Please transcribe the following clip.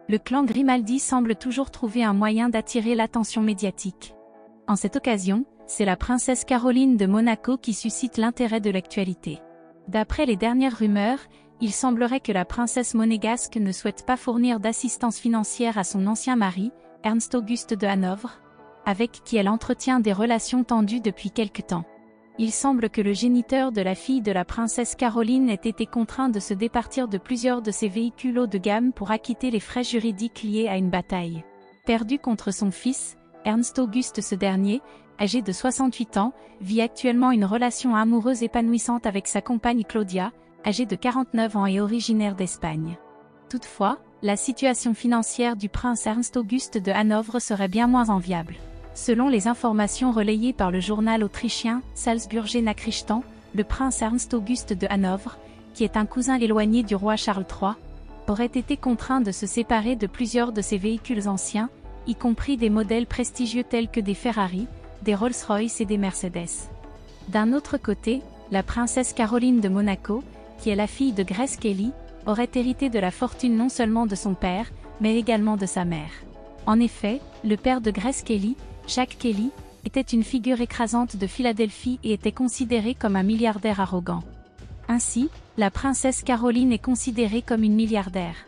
le clan Grimaldi semble toujours trouver un moyen d'attirer l'attention médiatique. En cette occasion, c'est la princesse Caroline de Monaco qui suscite l'intérêt de l'actualité. D'après les dernières rumeurs, il semblerait que la princesse monégasque ne souhaite pas fournir d'assistance financière à son ancien mari, Ernst Auguste de Hanovre, avec qui elle entretient des relations tendues depuis quelque temps. Il semble que le géniteur de la fille de la princesse Caroline ait été contraint de se départir de plusieurs de ses véhicules haut de gamme pour acquitter les frais juridiques liés à une bataille perdue contre son fils, Ernst Auguste. Ce dernier, âgé de 68 ans, vit actuellement une relation amoureuse épanouissante avec sa compagne Claudia, âgée de 49 ans et originaire d'Espagne. Toutefois, la situation financière du prince Ernst Auguste de Hanovre serait bien moins enviable. Selon les informations relayées par le journal autrichien Salzburger Nachrichten, le prince Ernst Auguste de Hanovre, qui est un cousin éloigné du roi Charles III, aurait été contraint de se séparer de plusieurs de ses véhicules anciens, y compris des modèles prestigieux tels que des Ferrari, des Rolls-Royce et des Mercedes. D'un autre côté, la princesse Caroline de Monaco, qui est la fille de Grace Kelly, aurait hérité de la fortune non seulement de son père, mais également de sa mère. En effet, le père de Grace Kelly, Jack Kelly, était une figure écrasante de Philadelphie et était considéré comme un milliardaire arrogant. Ainsi, la princesse Caroline est considérée comme une milliardaire.